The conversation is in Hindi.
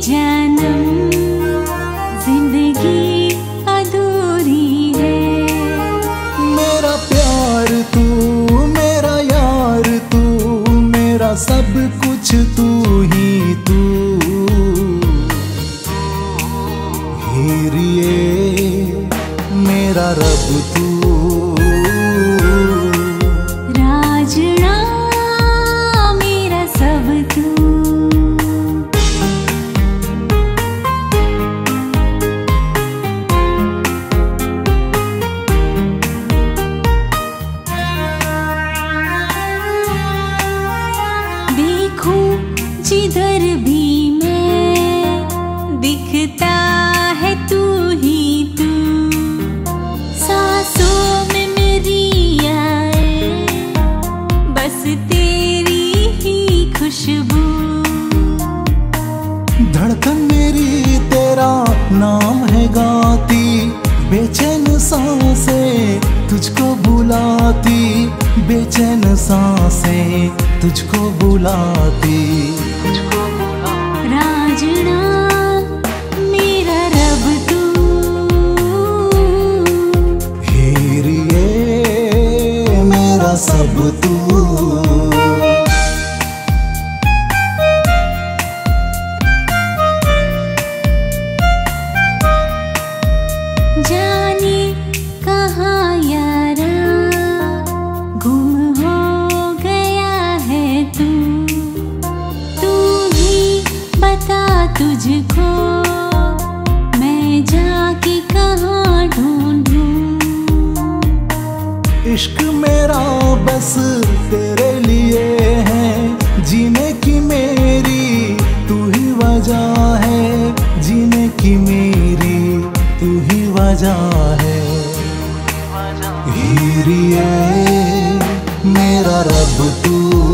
जन्म जिंदगी अधूरी है। मेरा प्यार तू, मेरा यार तू, मेरा सब कुछ तू ही तू। हीरिए मेरा रब तू। राजना मेरा सब तू। देखूं जिधर भी मैं दिखता है तू ही तू। सांसों में मेरी आए बस तेरी ही खुशबू। धड़कन मेरी तेरा नाम है गाती, बेचैन सांसें तुझको बुलाती, बेचैन सांसें तुझको बुलाती। राजना मेरा रब तू। हीरिए मेरा सब तू। जाने कहाँ यारा गुम हो गया है तू। तू ही बता तुझको मैं जाके कहाँ ढूंढूं। इश्क मेरा बस तेरे लिए है, जीने की मेरी तू ही वजह है, जीने की मेरी तू ही वजह है। हीरिए मेरा रब तू।